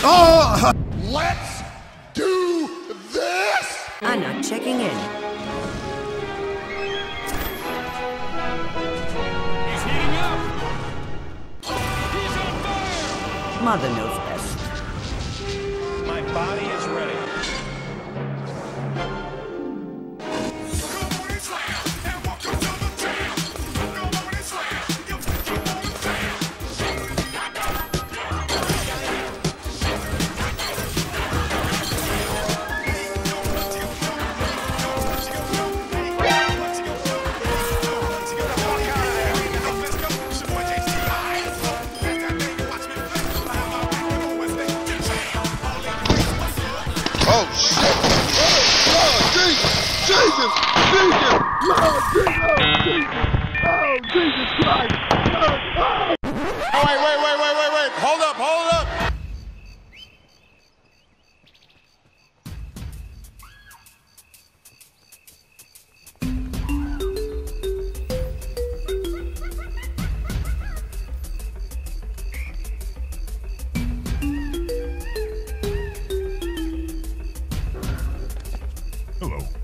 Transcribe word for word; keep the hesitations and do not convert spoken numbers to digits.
Oh! Let's do this! I'm not checking in. He's heating up! He's on fire! Mother knows best. My body is ready. Oh, shit! Oh, Jesus! Jesus! Jesus! Lord, Jesus! Jesus! Oh, Jesus Christ! Oh, oh. Oh, wait, wait, wait, wait, wait, wait! Hold up, hold up! Hello.